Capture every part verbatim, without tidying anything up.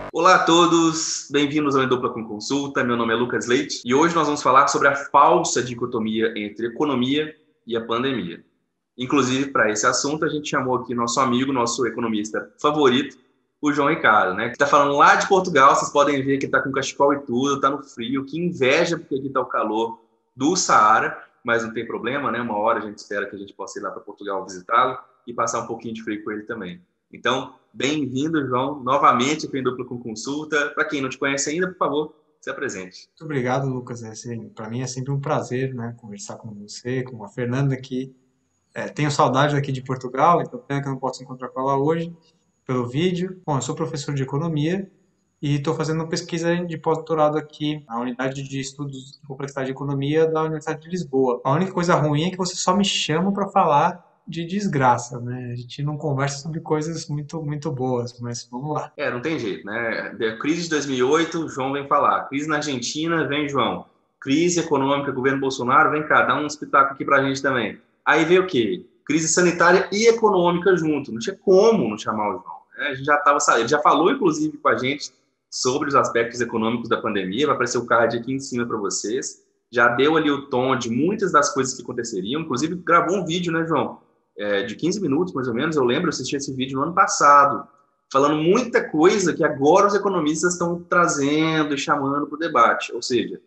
Olá a todos, bem-vindos ao Em Dupla com Consulta. Meu nome é Lucas Leite e hoje nós vamos falar sobre a falsa dicotomia entre economia e a pandemia. Inclusive, para esse assunto, a gente chamou aqui nosso amigo, nosso economista favorito, o João Ricardo, né? Que está falando lá de Portugal. Vocês podem ver que está com cachecol e tudo, está no frio, que inveja, porque aqui está o calor do Saara, mas não tem problema, né? Uma hora a gente espera que a gente possa ir lá para Portugal visitá-lo e passar um pouquinho de frio com ele também. Então, bem-vindo, João, novamente aqui em Dupla com Consulta. Para quem não te conhece ainda, por favor, se apresente. Muito obrigado, Lucas. É, assim, para mim é sempre um prazer, né, conversar com você, com a Fernanda aqui. É, tenho saudade aqui de Portugal, então pena que eu não posso encontrar com ela hoje pelo vídeo. Bom, eu sou professor de economia e estou fazendo uma pesquisa de pós-doutorado aqui na Unidade de Estudos de Complexidade de Economia da Universidade de Lisboa. A única coisa ruim é que você só me chama para falar de desgraça, né? A gente não conversa sobre coisas muito, muito boas, mas vamos lá. É, não tem jeito, né? A crise de dois mil e oito, João vem falar. Crise na Argentina, vem João. Crise econômica, governo Bolsonaro, vem cá, dá um espetáculo aqui pra gente também. Aí veio o quê? Crise sanitária e econômica junto. Não tinha como não chamar o João, né? A gente já estava, ele já falou, inclusive, com a gente sobre os aspectos econômicos da pandemia. Vai aparecer o card aqui em cima para vocês. Já deu ali o tom de muitas das coisas que aconteceriam. Inclusive, gravou um vídeo, né, João? É, de quinze minutos, mais ou menos. Eu lembro, eu assisti esse vídeo no ano passado, falando muita coisa que agora os economistas estão trazendo e chamando para o debate. Ou seja,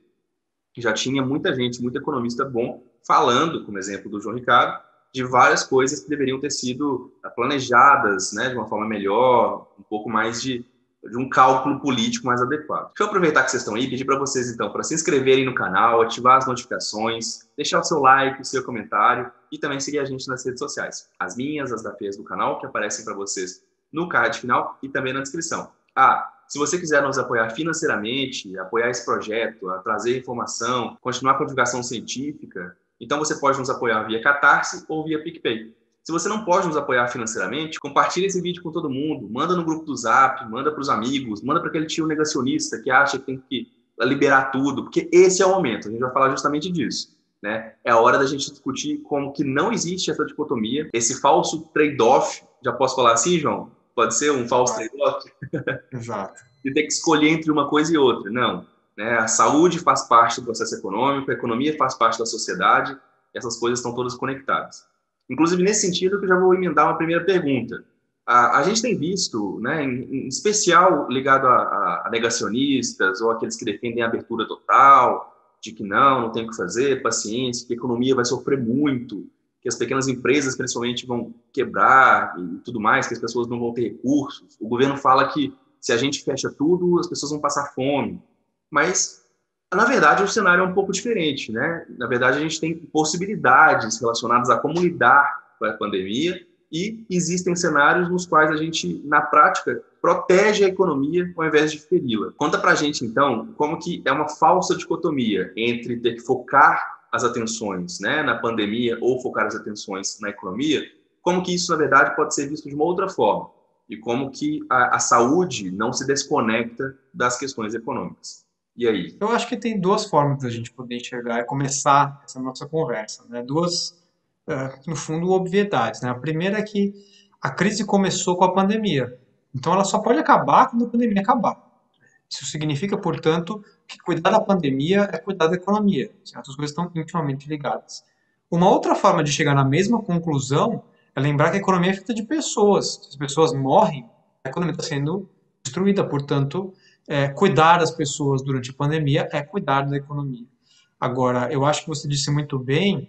já tinha muita gente, muito economista bom, falando, como exemplo do João Ricardo, de várias coisas que deveriam ter sido planejadas, né, de uma forma melhor, um pouco mais de, de um cálculo político mais adequado. Deixa eu aproveitar que vocês estão aí e pedir para vocês, então, para se inscreverem no canal, ativar as notificações, deixar o seu like, o seu comentário e também seguir a gente nas redes sociais. As minhas, as da Fez do canal, que aparecem para vocês no card final e também na descrição. Ah, se você quiser nos apoiar financeiramente, apoiar esse projeto, a trazer informação, continuar com a divulgação científica, então você pode nos apoiar via Catarse ou via PicPay. Se você não pode nos apoiar financeiramente, compartilhe esse vídeo com todo mundo, manda no grupo do Zap, manda para os amigos, manda para aquele tio negacionista que acha que tem que liberar tudo, porque esse é o momento, a gente vai falar justamente disso. Né? É a hora da gente discutir como que não existe essa dicotomia, esse falso trade-off, já posso falar assim, João? Pode ser um falso Exato. trade-off? Exato. De ter que escolher entre uma coisa e outra. Não. Né? A saúde faz parte do processo econômico, a economia faz parte da sociedade, essas coisas estão todas conectadas. Inclusive, nesse sentido, que eu já vou emendar uma primeira pergunta. A, a gente tem visto, né, em, em especial ligado a, a, a negacionistas ou aqueles que defendem a abertura total, de que não, não tem o que fazer, paciência, que a economia vai sofrer muito, que as pequenas empresas, principalmente, vão quebrar e tudo mais, que as pessoas não vão ter recursos. O governo fala que se a gente fecha tudo, as pessoas vão passar fome. Mas, na verdade, o cenário é um pouco diferente, né? Na verdade, a gente tem possibilidades relacionadas a como lidar com a pandemia e existem cenários nos quais a gente, na prática, protege a economia ao invés de feri-la. Conta pra gente, então, como que é uma falsa dicotomia entre ter que focar as atenções, né, na pandemia ou focar as atenções na economia, como que isso, na verdade, pode ser visto de uma outra forma e como que a, a saúde não se desconecta das questões econômicas. E aí? Eu acho que tem duas formas da gente poder enxergar e começar essa nossa conversa, né? Duas, eh, no fundo, obviedades, né? A primeira é que a crise começou com a pandemia, então ela só pode acabar quando a pandemia acabar. Isso significa, portanto, que cuidar da pandemia é cuidar da economia. Certo? As coisas estão intimamente ligadas. Uma outra forma de chegar na mesma conclusão é lembrar que a economia é feita de pessoas. Se as pessoas morrem, a economia está sendo destruída. Portanto, é, cuidar das pessoas durante a pandemia é cuidar da economia. Agora, eu acho que você disse muito bem,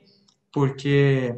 porque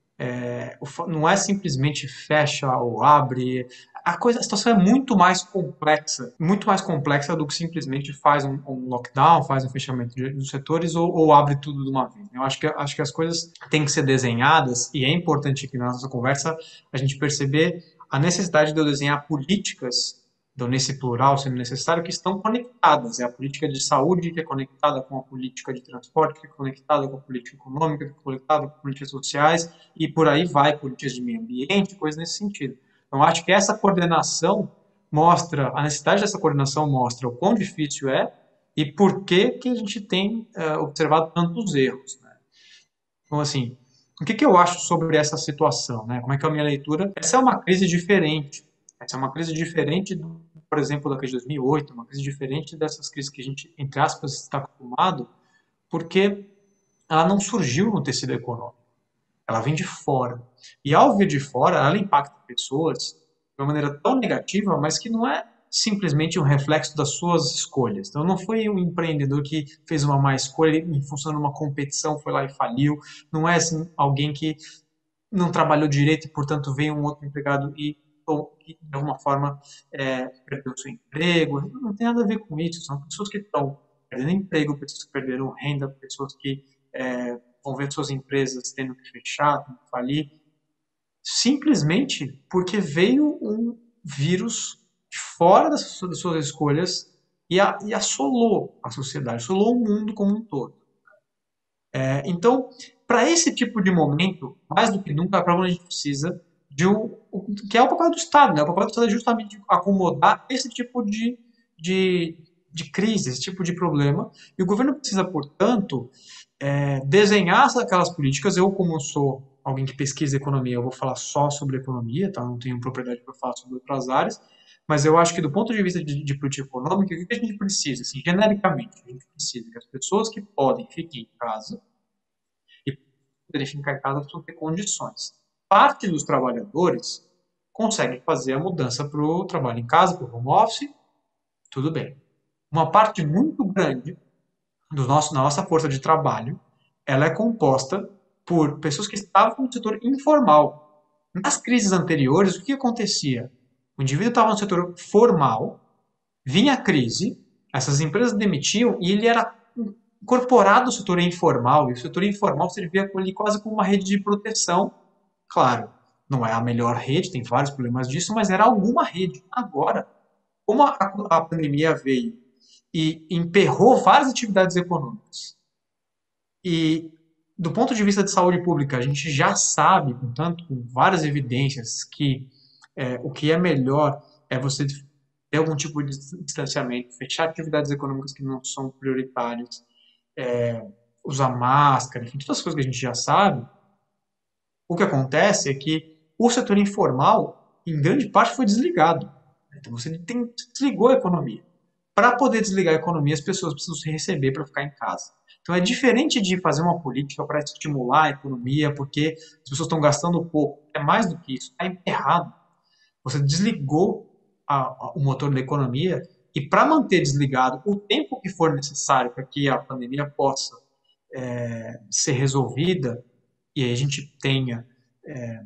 é, não é simplesmente fecha ou abre. A coisa, a situação é muito mais complexa, muito mais complexa do que simplesmente faz um, um lockdown, faz um fechamento de, dos setores ou, ou abre tudo de uma vez. Eu acho que, acho que as coisas têm que ser desenhadas e é importante aqui na nossa conversa a gente perceber a necessidade de eu desenhar políticas, então nesse plural sendo necessário, que estão conectadas. É a política de saúde que é conectada com a política de transporte, que é conectada com a política econômica, que é conectada com políticas sociais, e por aí vai, políticas de meio ambiente, coisas nesse sentido. Então, acho que essa coordenação mostra, a necessidade dessa coordenação mostra o quão difícil é e por que, que a gente tem uh, observado tantos erros. Né? Então, assim, o que, que eu acho sobre essa situação? Né? Como é que é a minha leitura? Essa é uma crise diferente. Essa é uma crise diferente por exemplo, da crise de dois mil e oito, uma crise diferente dessas crises que a gente, entre aspas, está acostumado, porque ela não surgiu no tecido econômico, ela vem de fora. E ao vir de fora, ela impacta pessoas de uma maneira tão negativa, mas que não é simplesmente um reflexo das suas escolhas. Então não foi um empreendedor que fez uma má escolha em função de uma competição, foi lá e faliu. Não é assim, alguém que não trabalhou direito e, portanto, veio um outro empregado e, ou, que, de alguma forma, é, perdeu seu emprego. Não tem nada a ver com isso. São pessoas que estão perdendo emprego, pessoas que perderam renda, pessoas que é, vão ver suas empresas tendo que fechar, tendo que falir, simplesmente porque veio um vírus de fora das, das suas escolhas e, a, e assolou a sociedade, assolou o mundo como um todo. É, então, para esse tipo de momento, mais do que nunca, a gente precisa de um, que é o papel do Estado, né? O papel do Estado é justamente acomodar esse tipo de, de, de crise, esse tipo de problema, e o governo precisa, portanto, é, desenhar aquelas políticas. Eu, como sou alguém que pesquisa economia, eu vou falar só sobre economia, tá? Não tenho propriedade para falar sobre outras áreas, mas eu acho que do ponto de vista de, de política econômica, o que a gente precisa, assim, genericamente, a gente precisa que as pessoas que podem fiquem em casa, e poderem ficar em casa precisam ter condições. Parte dos trabalhadores consegue fazer a mudança para o trabalho em casa, para o home office, tudo bem. Uma parte muito grande do nosso, da nossa força de trabalho, ela é composta por pessoas que estavam no setor informal. Nas crises anteriores, o que acontecia? O indivíduo estava no setor formal, vinha a crise, essas empresas demitiam e ele era incorporado ao setor informal, e o setor informal servia ali quase como uma rede de proteção. Claro, não é a melhor rede, tem vários problemas disso, mas era alguma rede. Agora, como a, a pandemia veio e emperrou várias atividades econômicas, e do ponto de vista de saúde pública, a gente já sabe, portanto, com várias evidências, que é, o que é melhor é você ter algum tipo de distanciamento, fechar atividades econômicas que não são prioritárias, é, usar máscara, enfim, todas as coisas que a gente já sabe. O que acontece é que o setor informal, em grande parte, foi desligado. Então você tem, desligou a economia. Para poder desligar a economia, as pessoas precisam se receber para ficar em casa. Então é diferente de fazer uma política para estimular a economia, porque as pessoas estão gastando pouco. É mais do que isso, está emperrado. Você desligou a, a, o motor da economia e para manter desligado o tempo que for necessário para que a pandemia possa é, ser resolvida e aí a gente tenha é,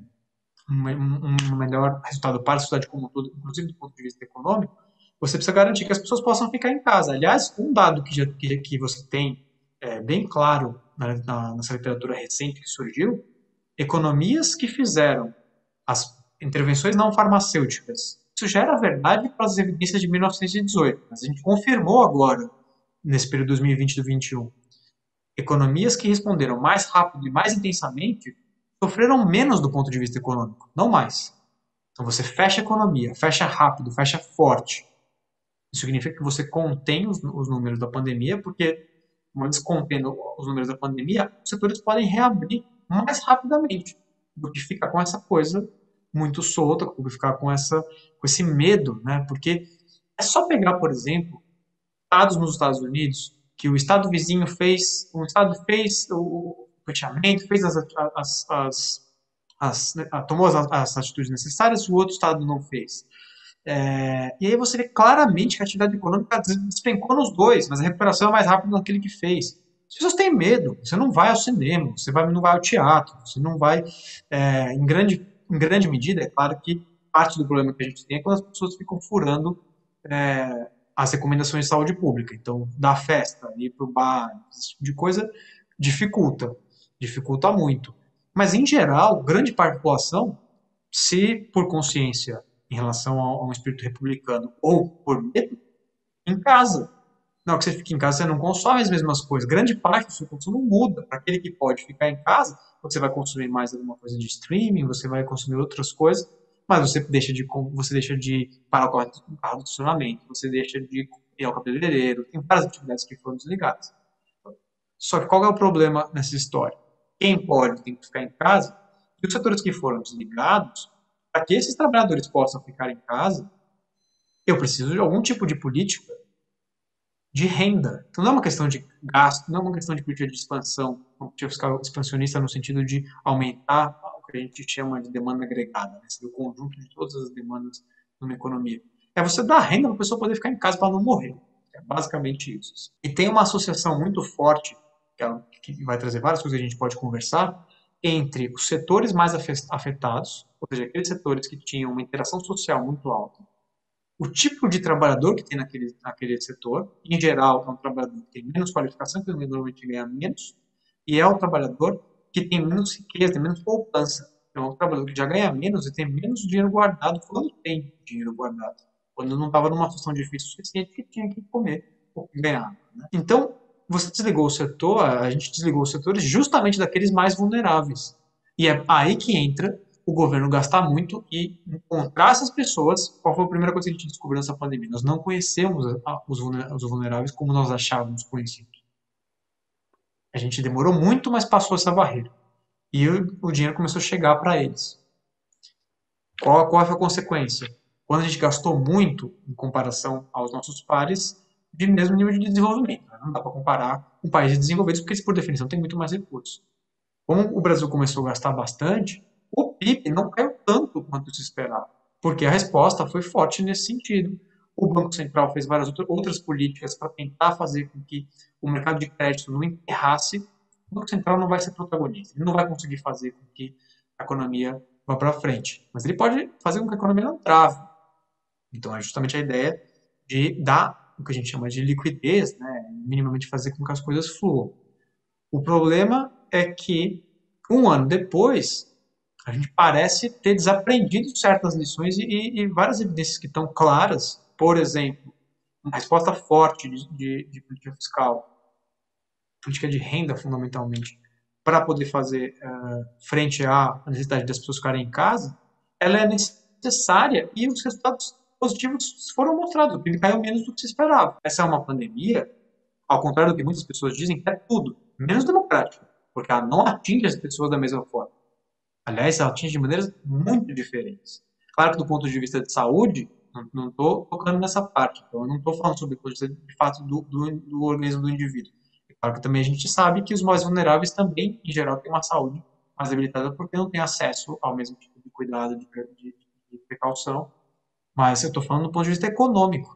um, um melhor resultado para a sociedade como um todo, inclusive do ponto de vista econômico, você precisa garantir que as pessoas possam ficar em casa. Aliás, um dado que, já, que, que você tem é, bem claro na, na, nessa literatura recente que surgiu, economias que fizeram as intervenções não farmacêuticas. Isso já era verdade para as evidências de mil novecentos e dezoito, mas a gente confirmou agora, nesse período dois mil e vinte e dois mil e vinte e um. Economias que responderam mais rápido e mais intensamente sofreram menos do ponto de vista econômico, não mais. Então você fecha a economia, fecha rápido, fecha forte. Isso significa que você contém os, os números da pandemia, porque, uma vez contendo os números da pandemia, os setores podem reabrir mais rapidamente do que ficar com essa coisa muito solta, do que ficar com, essa, com esse medo, né? Porque é só pegar, por exemplo, dados nos Estados Unidos, que o estado vizinho fez, um estado fez o fechamento, fez as, as, as, as tomou as, as atitudes necessárias, o outro estado não fez. É, e aí você vê claramente que a atividade econômica despencou nos dois, mas a recuperação é mais rápida naquele que fez. As pessoas têm medo, você não vai ao cinema, você vai, não vai ao teatro, você não vai, é, em, grande, em grande medida, é claro que parte do problema que a gente tem é quando as pessoas ficam furando é, as recomendações de saúde pública. Então, dar festa, ir para o bar, esse tipo de coisa, dificulta, dificulta muito. Mas, em geral, grande parte da população, se por consciência em relação a um espírito republicano ou por medo, em casa. Na hora que você fica em casa, você não consome as mesmas coisas. Grande parte do seu consumo muda. Para aquele que pode ficar em casa, você vai consumir mais alguma coisa de streaming, você vai consumir outras coisas, mas você deixa de, você deixa de parar o carro de estacionamento, você deixa de ir ao cabeleireiro, tem várias atividades que foram desligadas. Só que qual é o problema nessa história? Quem pode tem que ficar em casa, e os setores que foram desligados, para que esses trabalhadores possam ficar em casa, eu preciso de algum tipo de política de renda. Então não é uma questão de gasto, não é uma questão de política de expansão, uma política fiscal expansionista no sentido de aumentar o que a gente chama de demanda agregada, né? Seria o conjunto de todas as demandas numa economia. É você dar renda para a pessoa poder ficar em casa para não morrer. É basicamente isso. E tem uma associação muito forte, que, ela, que vai trazer várias coisas que a gente pode conversar, entre os setores mais afetados, ou seja, aqueles setores que tinham uma interação social muito alta, o tipo de trabalhador que tem naquele, naquele setor, em geral, é um trabalhador que tem menos qualificação, que normalmente ganha menos, e é um trabalhador que tem menos riqueza, tem menos poupança. É um trabalhador que já ganha menos e tem menos dinheiro guardado quando tem dinheiro guardado. Quando não estava numa situação difícil o suficiente que tinha que comer ou ganhar. Né? Então, você desligou o setor, a gente desligou os setores justamente daqueles mais vulneráveis. E é aí que entra o governo gastar muito e encontrar essas pessoas. Qual foi a primeira coisa que a gente descobriu nessa pandemia? Nós não conhecemos os vulneráveis como nós achávamos conhecidos. A gente demorou muito, mas passou essa barreira. E o dinheiro começou a chegar para eles. Qual, qual foi a consequência? Quando a gente gastou muito em comparação aos nossos pares de mesmo nível de desenvolvimento. Não dá para comparar com países desenvolvidos, porque eles, por definição, têm muito mais recursos. Como o Brasil começou a gastar bastante, o P I B não caiu tanto quanto se esperava, porque a resposta foi forte nesse sentido. O Banco Central fez várias outras políticas para tentar fazer com que o mercado de crédito não enterrasse. O Banco Central não vai ser protagonista, ele não vai conseguir fazer com que a economia vá para frente, mas ele pode fazer com que a economia não trave. Então é justamente a ideia de dar o que a gente chama de liquidez, né, minimamente fazer com que as coisas fluam. O problema é que um ano depois a gente parece ter desaprendido certas lições e, e várias evidências que estão claras. Por exemplo, uma resposta forte de, de, de política fiscal, política de renda fundamentalmente, para poder fazer uh, frente à necessidade das pessoas ficarem em casa, ela é necessária e os resultados positivos foram mostrados. Ele caiu menos do que se esperava. Essa é uma pandemia, ao contrário do que muitas pessoas dizem, que é tudo menos democrática, porque ela não atinge as pessoas da mesma forma. Aliás, ela atinge de maneiras muito diferentes. Claro que do ponto de vista de saúde, não estou tocando nessa parte, então eu não estou falando sobre coisa de fato do, do, do organismo do indivíduo. É claro que também a gente sabe que os mais vulneráveis também, em geral, têm uma saúde mais debilitada porque não têm acesso ao mesmo tipo de cuidado, de, de, de precaução, mas eu estou falando do ponto de vista econômico.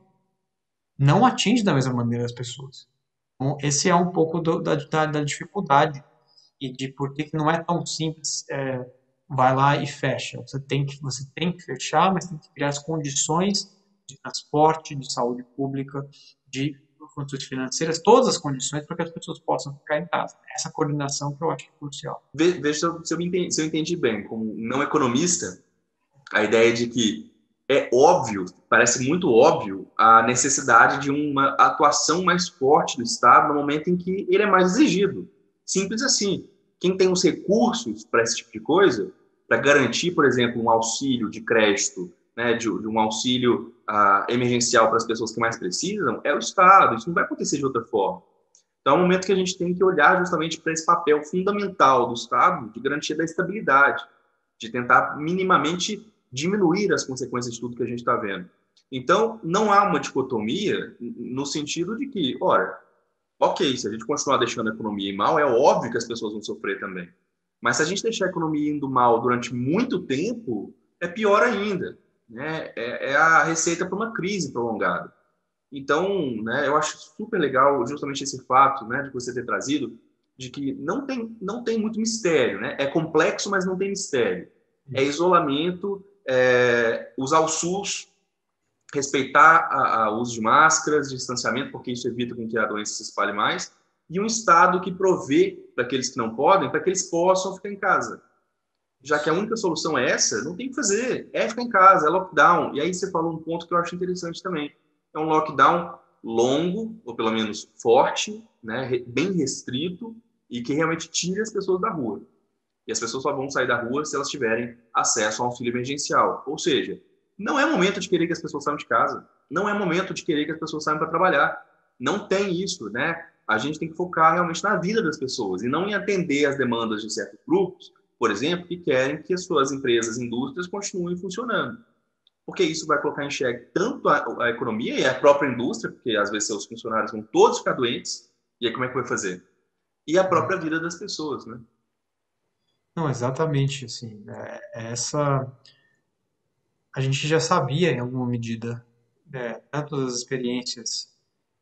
Não atinge da mesma maneira as pessoas. Então, esse é um pouco do, da, da, da dificuldade e de por que não é tão simples, é, vai lá e fecha. Você tem, que, você tem que fechar, mas tem que criar as condições de transporte, de saúde pública, de condições financeiras, todas as condições para que as pessoas possam ficar em casa. Essa coordenação que eu acho que é crucial. Veja se eu, se eu, entendi, se eu entendi bem, como não economista, a ideia de que é óbvio, parece muito óbvio, a necessidade de uma atuação mais forte do Estado no momento em que ele é mais exigido. Simples assim. Quem tem os recursos para esse tipo de coisa, para garantir, por exemplo, um auxílio de crédito, né, de, de um auxílio uh, emergencial para as pessoas que mais precisam, é o Estado. Isso não vai acontecer de outra forma. Então, é um momento que a gente tem que olhar justamente para esse papel fundamental do Estado de garantia da estabilidade, de tentar minimamente diminuir as consequências de tudo que a gente está vendo. Então, não há uma dicotomia no sentido de que, ora, ok, se a gente continuar deixando a economia ir mal, é óbvio que as pessoas vão sofrer também. Mas se a gente deixar a economia indo mal durante muito tempo, é pior ainda. Né? É, é a receita para uma crise prolongada. Então, né, eu acho super legal justamente esse fato, né, de você ter trazido, de que não tem, não tem muito mistério. Né? É complexo, mas não tem mistério. É isolamento, é, usar o SUS, respeitar o uso de máscaras, de distanciamento, porque isso evita com que a doença se espalhe mais, e um Estado que provê para aqueles que não podem, para que eles possam ficar em casa. Já que a única solução é essa, não tem o que fazer, é ficar em casa, é lockdown. E aí você falou um ponto que eu acho interessante também. É um lockdown longo, ou pelo menos forte, né, bem restrito, e que realmente tire as pessoas da rua. E as pessoas só vão sair da rua se elas tiverem acesso ao auxílio emergencial. Ou seja, não é momento de querer que as pessoas saiam de casa. Não é momento de querer que as pessoas saiam para trabalhar. Não tem isso, né? A gente tem que focar realmente na vida das pessoas e não em atender as demandas de certos grupos, por exemplo, que querem que as suas empresas, indústrias continuem funcionando. porque isso vai colocar em xeque tanto a, a economia e a própria indústria, porque às vezes seus funcionários vão todos ficar doentes, e aí como é que vai fazer? E a própria vida das pessoas, né? Não, exatamente, assim, é, é essa, a gente já sabia em alguma medida, é, tanto das experiências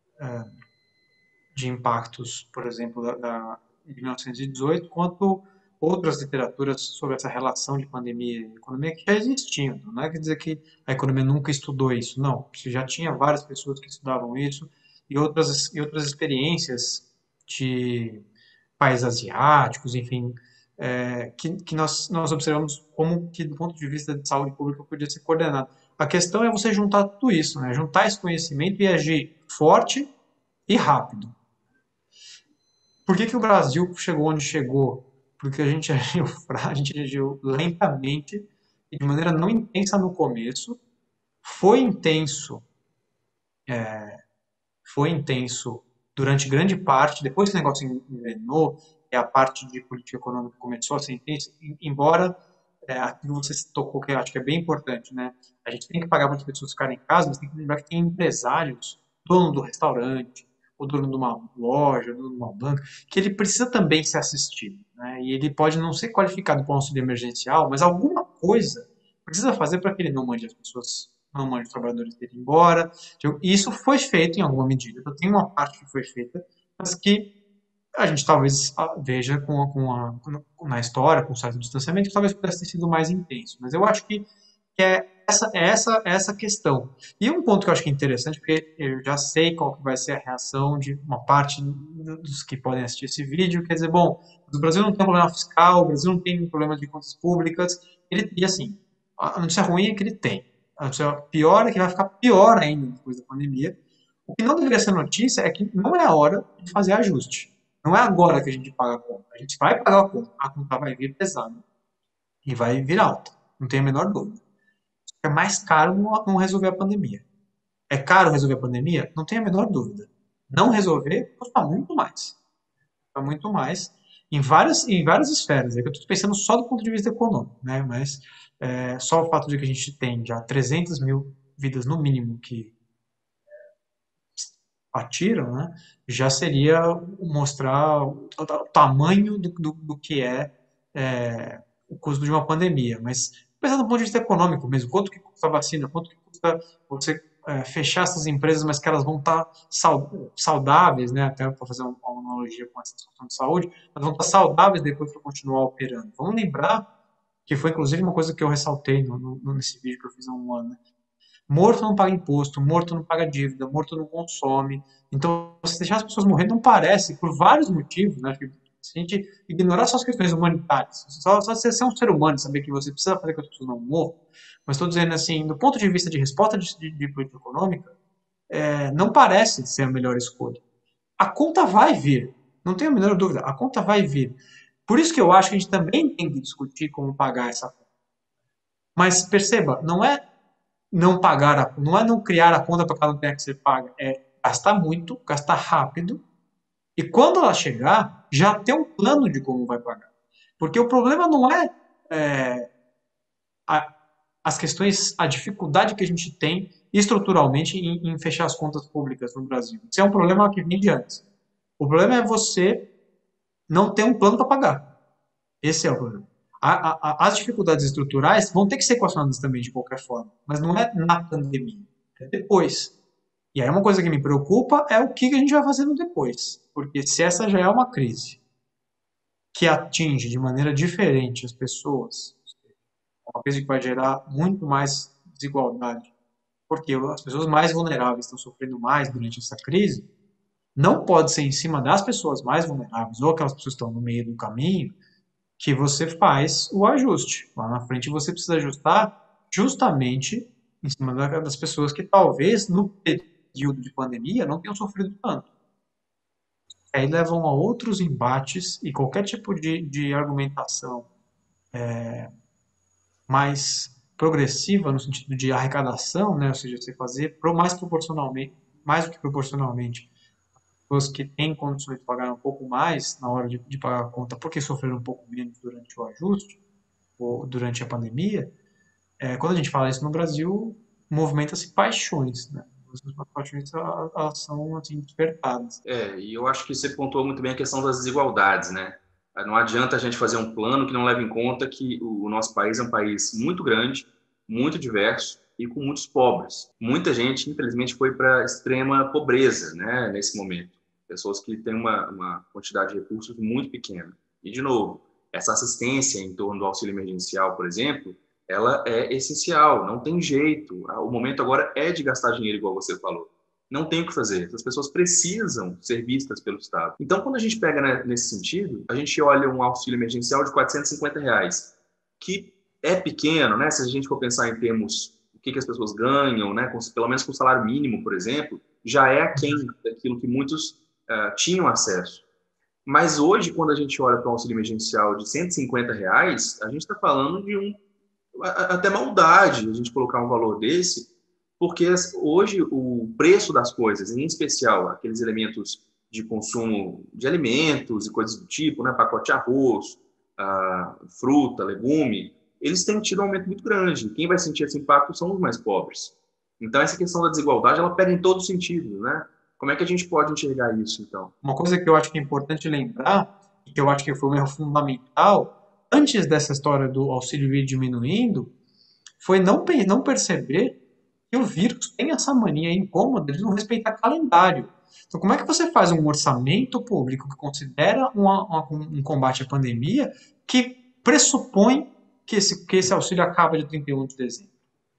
de impactos, por exemplo, da, da, de mil novecentos e dezoito, quanto outras literaturas sobre essa relação de pandemia e economia que já existiam. Não é quer dizer que a economia nunca estudou isso, não. Você já tinha várias pessoas que estudavam isso e outras, e outras experiências de países asiáticos, enfim, é, que, que nós, nós observamos como que, do ponto de vista de saúde pública, podia ser coordenado. A questão é você juntar tudo isso, né? Juntar esse conhecimento e agir forte e rápido. Por que que o Brasil chegou onde chegou? Porque a gente agiu, a gente agiu lentamente e de maneira não intensa no começo, foi intenso, foi intenso durante grande parte, depois que o negócio engrenou, é a parte de política econômica começou a ser intensa, embora é, aquilo que você tocou, que eu acho que é bem importante, né? A gente tem que pagar para as pessoas ficarem em casa, mas tem que lembrar que tem empresários, dono do restaurante, o dono de uma loja, o dono de uma banca, que ele precisa também ser assistido, né? E ele pode não ser qualificado para um auxílio emergencial, mas alguma coisa precisa fazer para que ele não mande as pessoas, não mande os trabalhadores dele embora. E isso foi feito em alguma medida. Então, tem uma parte que foi feita, mas que a gente talvez veja com a, com a, na história, com o certo distanciamento, que talvez pudesse ter sido mais intenso. Mas eu acho que, que é, essa, é essa, é essa questão. E um ponto que eu acho que é interessante, porque eu já sei qual que vai ser a reação de uma parte dos que podem assistir esse vídeo, quer dizer, bom, o Brasil não tem um problema fiscal, o Brasil não tem um problema de contas públicas, ele, e assim, a notícia ruim é que ele tem. A notícia pior é que vai ficar pior ainda depois da pandemia. O que não deveria ser notícia é que não é a hora de fazer ajuste. Não é agora que a gente paga a conta. A gente vai pagar a conta. A conta vai vir pesada e vai vir alta. Não tem a menor dúvida. É mais caro não resolver a pandemia. É caro resolver a pandemia? Não tem a menor dúvida. Não resolver custa muito mais. Custa muito mais em várias, em várias esferas. É que eu estou pensando só do ponto de vista econômico, né? Mas é, só o fato de que a gente tem já trezentas mil vidas no mínimo que partiram, né, já seria mostrar o, o tamanho do, do, do que é, é, o custo de uma pandemia. Mas pensando do ponto de vista econômico mesmo, quanto que custa a vacina, quanto que custa você é, fechar essas empresas, mas que elas vão estar saudáveis, né, até para fazer uma, uma analogia com essa discussão de saúde, elas vão estar saudáveis depois para continuar operando. Vamos lembrar que foi inclusive uma coisa que eu ressaltei no, no, nesse vídeo que eu fiz há um ano, né? Morto não paga imposto, morto não paga dívida, morto não consome. Então, você deixar as pessoas morrendo não parece, por vários motivos, né? Se a gente ignorar só as questões humanitárias, só, só você ser um ser humano, saber que você precisa fazer com que as pessoas não morram, mas estou dizendo assim, do ponto de vista de resposta de, de, de política econômica, é, não parece ser a melhor escolha. A conta vai vir, não tenho a menor dúvida, a conta vai vir. Por isso que eu acho que a gente também tem que discutir como pagar essa conta. Mas perceba, não é não pagar, a, não é não criar a conta para cada um tenha que ser paga, é gastar muito, gastar rápido, e quando ela chegar, já ter um plano de como vai pagar. Porque o problema não é, é a, as questões, a dificuldade que a gente tem estruturalmente em, em fechar as contas públicas no Brasil. Isso é um problema que vem de antes. O problema é você não ter um plano para pagar. Esse é o problema. A, a, as dificuldades estruturais vão ter que ser equacionadas também de qualquer forma, mas não é na pandemia, é depois. E aí uma coisa que me preocupa é o que a gente vai fazer no depois, porque se essa já é uma crise que atinge de maneira diferente as pessoas, uma crise que vai gerar muito mais desigualdade, porque as pessoas mais vulneráveis estão sofrendo mais durante essa crise, não pode ser em cima das pessoas mais vulneráveis ou aquelas pessoas que estão no meio do caminho que você faz o ajuste. Lá na frente você precisa ajustar justamente em cima das pessoas que talvez no período de pandemia não tenham sofrido tanto. Aí levam a outros embates e qualquer tipo de, de argumentação é, mais progressiva no sentido de arrecadação, né? Ou seja, você fazer mais proporcionalmente, mais do que proporcionalmente, pessoas que têm condições de pagar um pouco mais na hora de, de pagar a conta porque sofreram um pouco menos durante o ajuste, ou durante a pandemia, É, quando a gente fala isso no Brasil, movimenta-se paixões, né? As paixões elas elas são assim despertadas. É, e eu acho que você pontuou muito bem a questão das desigualdades, né? Não adianta a gente fazer um plano que não leve em conta que o nosso país é um país muito grande, muito diverso e com muitos pobres. Muita gente, infelizmente, foi para a extrema pobreza, né, nesse momento. Pessoas que têm uma, uma quantidade de recursos muito pequena. E, de novo, essa assistência em torno do auxílio emergencial, por exemplo, ela é essencial, não tem jeito. O momento agora é de gastar dinheiro, igual você falou. Não tem o que fazer. As pessoas precisam ser vistas pelo Estado. Então, quando a gente pega, né, nesse sentido, a gente olha um auxílio emergencial de quatrocentos e cinquenta reais, que é pequeno, né? Se a gente for pensar em termos o que, que as pessoas ganham, né? Com, pelo menos com o salário mínimo, por exemplo, já é aquém daquilo que muitos uh, tinham acesso. Mas hoje, quando a gente olha para um auxílio emergencial de cento e cinquenta reais, a gente está falando de um até maldade a gente colocar um valor desse, porque hoje o preço das coisas, em especial aqueles elementos de consumo de alimentos e coisas do tipo, né, pacote de arroz, ah, fruta, legume, eles têm tido um aumento muito grande. Quem vai sentir esse impacto são os mais pobres. Então, essa questão da desigualdade, ela pega em todo sentido, né? Como é que a gente pode enxergar isso, então? Uma coisa que eu acho que é importante lembrar, e que eu acho que foi um erro fundamental, antes dessa história do auxílio ir diminuindo, foi não, não perceber que o vírus tem essa mania incômoda de não respeitar calendário. Então, como é que você faz um orçamento público que considera uma, uma, um combate à pandemia que pressupõe que esse, que esse auxílio acaba de trinta e um de dezembro?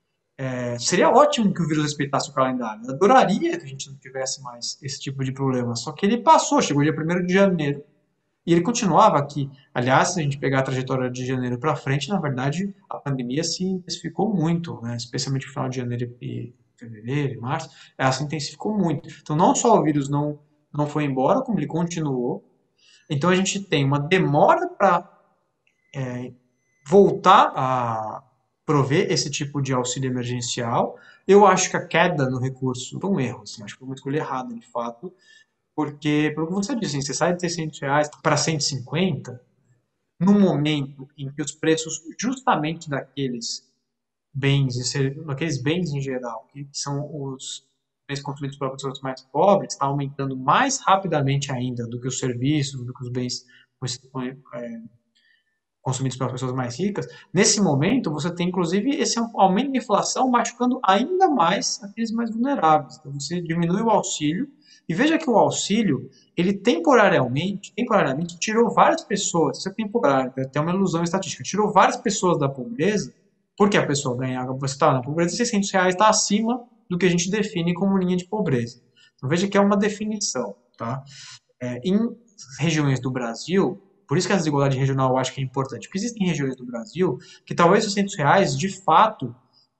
É, seria ótimo que o vírus respeitasse o calendário. Eu adoraria que a gente não tivesse mais esse tipo de problema. Só que ele passou, chegou dia primeiro de janeiro e ele continuava aqui. Aliás, se a gente pegar a trajetória de janeiro para frente, na verdade, a pandemia se intensificou muito, né? Especialmente no final de janeiro e fevereiro, março, ela se intensificou muito. Então, não só o vírus não, não foi embora, como ele continuou. Então, a gente tem uma demora para é, voltar a prover esse tipo de auxílio emergencial. Eu acho que a queda no recurso foi um erro, assim, acho que foi uma escolha errada, de fato, porque, pelo que você disse, assim, você sai de seiscentos reais para cento e cinquenta, num momento em que os preços justamente daqueles bens, daqueles bens em geral, que são os bens consumidos por pessoas mais pobres, está aumentando mais rapidamente ainda do que os serviços, do que os bens é, consumidos pelas pessoas mais ricas, nesse momento você tem inclusive esse aumento da inflação machucando ainda mais aqueles mais vulneráveis. Então você diminui o auxílio e veja que o auxílio, ele temporariamente, temporariamente tirou várias pessoas, isso é temporário, é até uma ilusão estatística, tirou várias pessoas da pobreza, porque a pessoa ganhava, você está na pobreza, seiscentos reais está acima do que a gente define como linha de pobreza. Então veja que é uma definição, tá? É, em regiões do Brasil, por isso que a desigualdade regional eu acho que é importante, porque existem regiões do Brasil que talvez os seiscentos reais, de fato,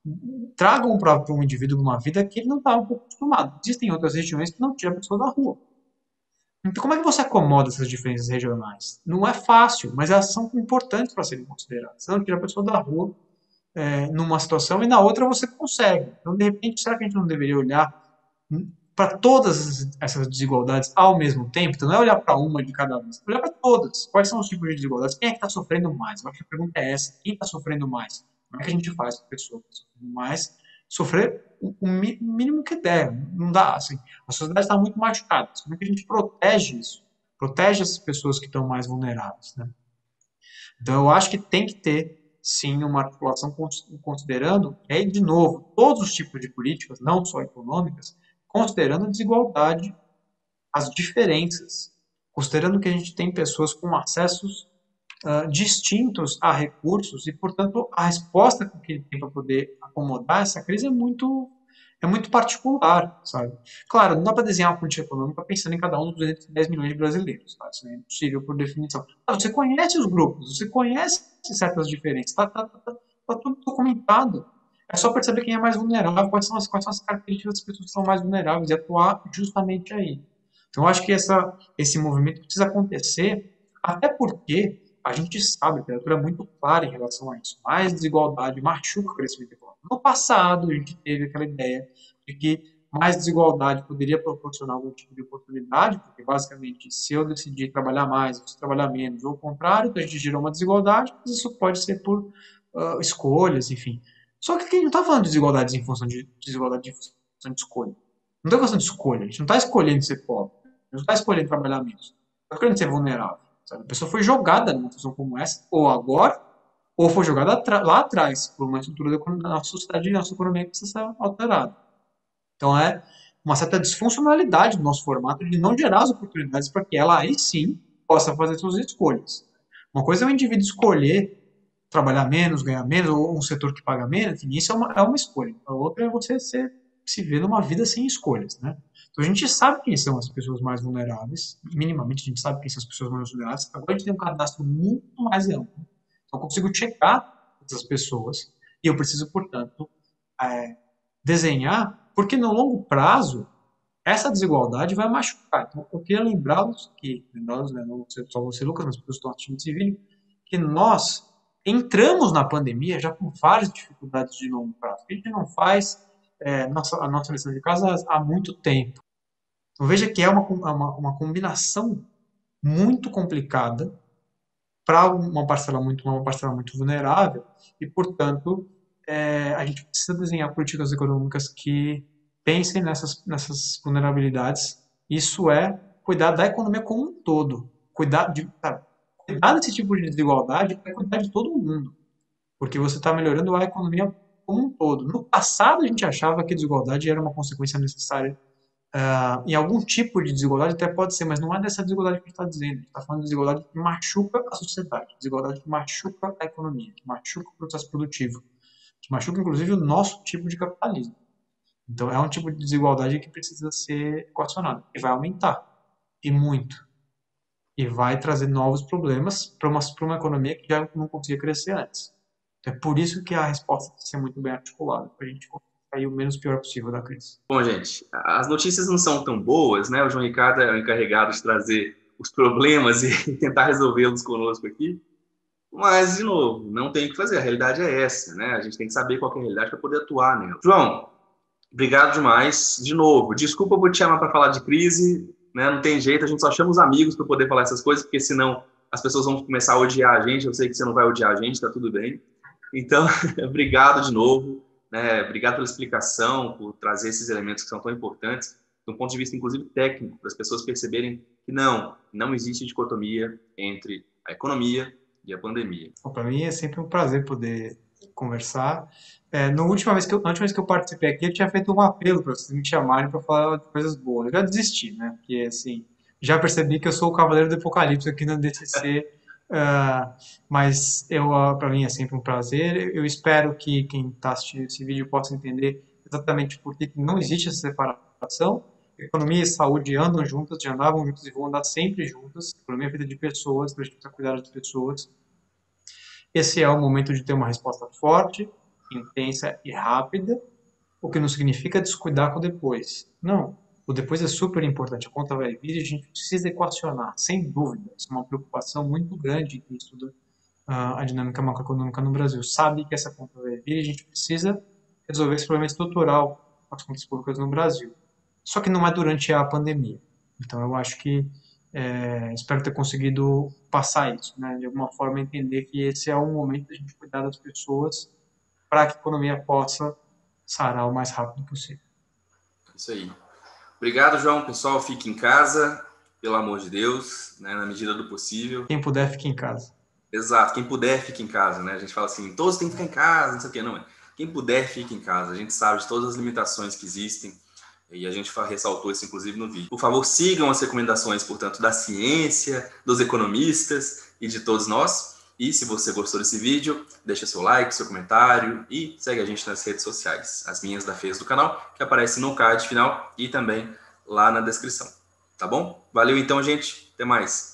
tragam para um indivíduo uma vida que ele não estava um pouco acostumado. Existem outras regiões que não tiram a pessoa da rua. Então, como é que você acomoda essas diferenças regionais? Não é fácil, mas elas são importantes para serem consideradas. Você não tira a pessoa da rua é, numa situação e na outra você consegue. Então, de repente, será que a gente não deveria olhar para todas essas desigualdades ao mesmo tempo? Então, não é olhar para uma de cada vez, é olhar para todas. Quais são os tipos de desigualdades? Quem é que está sofrendo mais? Eu acho que a pergunta é essa. Quem está sofrendo mais? Como é que a gente faz para a pessoa que está sofrendo mais sofrer o, o mínimo que der? Não dá, assim. A sociedade está muito machucada. Como é que a gente protege isso? Protege essas pessoas que estão mais vulneráveis, né? Então, eu acho que tem que ter, sim, uma articulação considerando, e aí, de novo, todos os tipos de políticas, não só econômicas, considerando a desigualdade, as diferenças, considerando que a gente tem pessoas com acessos uh, distintos a recursos e, portanto, a resposta que ele tem para poder acomodar essa crise é muito, é muito particular, sabe? Claro, não dá para desenhar uma política econômica pensando em cada um dos duzentos e dez milhões de brasileiros, tá? Isso é impossível por definição. Ah, você conhece os grupos, você conhece certas diferenças, está tá, tá, tá, tá tudo documentado. É só perceber quem é mais vulnerável, quais são as, quais são as características das pessoas que são mais vulneráveis e atuar justamente aí. Então, eu acho que essa, esse movimento precisa acontecer, até porque a gente sabe, a literatura é muito clara em relação a isso. Mais desigualdade machuca o crescimento econômico. No passado, a gente teve aquela ideia de que mais desigualdade poderia proporcionar algum tipo de oportunidade, porque basicamente, se eu decidir trabalhar mais, você trabalhar menos, ou ao contrário, então a gente gerou uma desigualdade, mas isso pode ser por uh, escolhas, enfim. Só que aqui a gente não está falando de desigualdades em função de desigualdade em função de escolha. Não está questão de escolha. A gente não está escolhendo ser pobre. A gente não está escolhendo trabalhar menos. Não está escolhendo ser vulnerável. Sabe? A pessoa foi jogada numa situação como essa, ou agora, ou foi jogada lá atrás, por uma estrutura da nossa sociedade e nossa economia que precisa ser alterada. Então é uma certa disfuncionalidade do nosso formato de não gerar as oportunidades para que ela aí sim possa fazer suas escolhas. Uma coisa é o indivíduo escolher trabalhar menos, ganhar menos, ou um setor que paga menos, enfim, isso é uma, é uma escolha. A outra é você ser, se ver numa vida sem escolhas, né? Então a gente sabe quem são as pessoas mais vulneráveis, minimamente a gente sabe quem são as pessoas mais vulneráveis, agora a gente tem um cadastro muito mais amplo. Então eu consigo checar essas pessoas e eu preciso, portanto, é, desenhar, porque no longo prazo essa desigualdade vai machucar. Então eu queria lembrá-los que, lembrá-los, né, não só você, Lucas, mas as pessoas que estão assistindo esse vídeo, que nós entramos na pandemia já com várias dificuldades de longo prazo. A gente não faz é, nossa, a nossa lição de casa há muito tempo. Então veja que é uma, uma, uma combinação muito complicada para uma parcela muito, uma parcela muito vulnerável e, portanto, é, a gente precisa desenhar políticas econômicas que pensem nessas, nessas vulnerabilidades. Isso é cuidar da economia como um todo. Cuidar, de, tá, cuidar desse tipo de desigualdade é cuidar de todo mundo, porque você está melhorando a economia como um todo. No passado, a gente achava que a desigualdade era uma consequência necessária. Uh, em algum tipo de desigualdade até pode ser, mas não é dessa desigualdade que a gente está dizendo. A gente está falando de desigualdade que machuca a sociedade, desigualdade que machuca a economia, que machuca o processo produtivo, que machuca inclusive o nosso tipo de capitalismo. Então é um tipo de desigualdade que precisa ser equacionado e vai aumentar, e muito. E vai trazer novos problemas para uma, para uma economia que já não conseguia crescer antes. Então é por isso que a resposta tem que ser muito bem articulada, para a gente sair o menos pior possível da crise. Bom, gente, as notícias não são tão boas, né? O João Ricardo é o encarregado de trazer os problemas e tentar resolvê-los conosco aqui. Mas, de novo, não tem o que fazer. A realidade é essa, né? A gente tem que saber qual é a realidade para poder atuar nela. João, obrigado demais. De novo, desculpa por te chamar para falar de crise, né? Não tem jeito, a gente só chama os amigos para poder falar essas coisas, porque senão as pessoas vão começar a odiar a gente. Eu sei que você não vai odiar a gente, tá tudo bem. Então, obrigado de novo. Né? Obrigado pela explicação, por trazer esses elementos que são tão importantes, de um ponto de vista, inclusive, técnico, para as pessoas perceberem que não, não existe dicotomia entre a economia e a pandemia. Para mim é sempre um prazer poder conversar. É, na, última vez que eu, na última vez que eu participei aqui, eu tinha feito um apelo para vocês me chamarem para falar de coisas boas. Eu já desisti, né? Porque, assim, já percebi que eu sou o cavaleiro do apocalipse aqui na D C C. Uh, mas eu, uh, para mim é sempre um prazer. Eu espero que quem está assistindo esse vídeo possa entender exatamente por que não existe essa separação. Economia e saúde andam juntas, já andavam juntas e vão andar sempre juntas. Economia é feita de pessoas, a gente precisa cuidar das pessoas. Esse é o momento de ter uma resposta forte, intensa e rápida, o que não significa descuidar com o depois. Não. O depois é super importante, a conta vai vir e a gente precisa equacionar, sem dúvida. Isso é uma preocupação muito grande quem estuda uh, a dinâmica macroeconômica no Brasil. Sabe que essa conta vai vir e a gente precisa resolver esse problema estrutural com as contas públicas no Brasil. Só que não é durante a pandemia. Então eu acho que, é, espero ter conseguido passar isso, né? De alguma forma entender que esse é um momento de a gente cuidar das pessoas para que a economia possa sarar o mais rápido possível. Isso aí. Obrigado, João. Pessoal, fique em casa, pelo amor de Deus, né, na medida do possível. Quem puder, fique em casa. Exato. Quem puder, fique em casa, né? A gente fala assim, todos têm que ficar em casa, não sei o quê. Não é. Quem puder, fique em casa. A gente sabe de todas as limitações que existem e a gente ressaltou isso, inclusive, no vídeo. Por favor, sigam as recomendações, portanto, da ciência, dos economistas e de todos nós. E se você gostou desse vídeo, deixa seu like, seu comentário e segue a gente nas redes sociais. As minhas da Fez do canal, que aparece no card final e também lá na descrição. Tá bom? Valeu então, gente. Até mais.